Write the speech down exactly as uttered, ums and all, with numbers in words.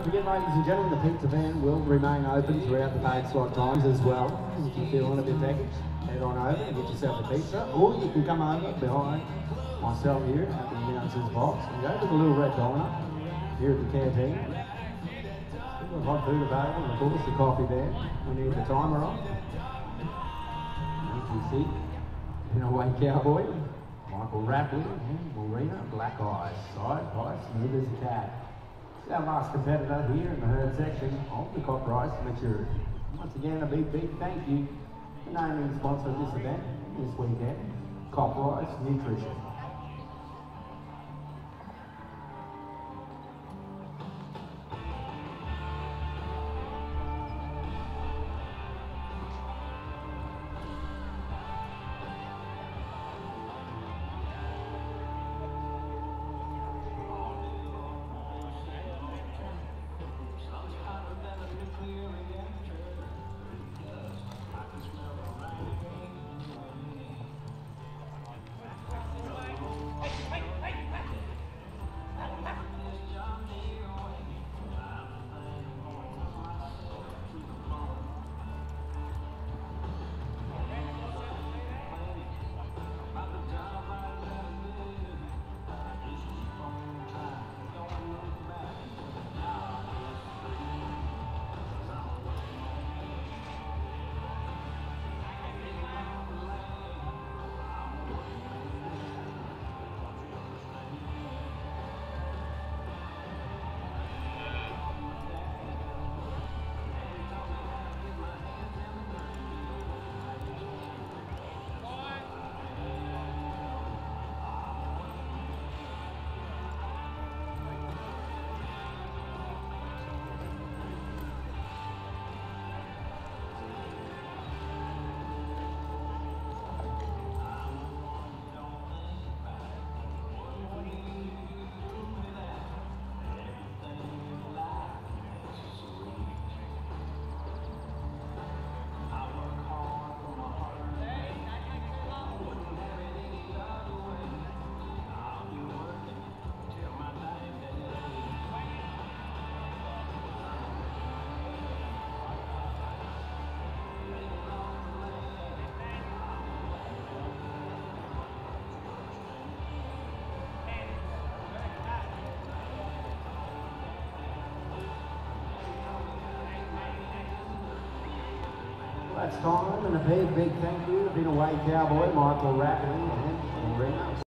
forget, ladies and gentlemen, the pizza van will remain open throughout the paid slot times as well. If you're feeling a bit peckish, head on over and get yourself a pizza, or you can come over behind myself here at the announcer's box and go to the little red diner here at the canteen. We've got hot food available, and of course the coffee there. We need the timer on. You see, in a way, Cowboy, Michael Rapley, and Marina Black Eyes, side by smooth as a cat. It's our last competitor here in the herd section of the CopRice maturity. Once again, a big, big thank you for naming sponsor of this event this weekend, CopRice Nutrition. That's time, and a big, big thank you to Been Away Cowboy, Michael Rapley, and Marina